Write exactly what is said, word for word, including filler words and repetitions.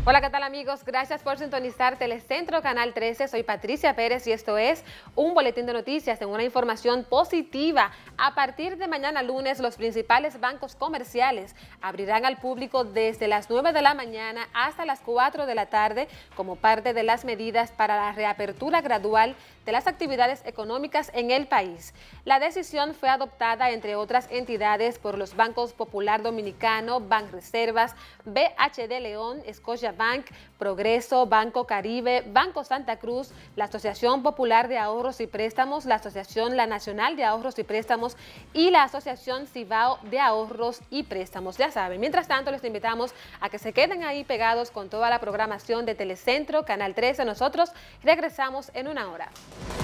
Hola, ¿qué tal amigos? Gracias por sintonizar Telecentro Canal trece. Soy Patricia Pérez y esto es un boletín de noticias en una información positiva. A partir de mañana lunes, los principales bancos comerciales abrirán al público desde las nueve de la mañana hasta las cuatro de la tarde como parte de las medidas para la reapertura gradual de las actividades económicas en el país. La decisión fue adoptada, entre otras entidades, por los bancos Popular Dominicano, Banreservas, B H D León, Scotiabank, Progreso, Banco Caribe, Banco Santa Cruz, la Asociación Popular de Ahorros y Préstamos, la Asociación La Nacional de Ahorros y Préstamos y la Asociación Cibao de Ahorros y Préstamos. Ya saben, mientras tanto les invitamos a que se queden ahí pegados con toda la programación de Telecentro Canal trece. Nosotros regresamos en una hora.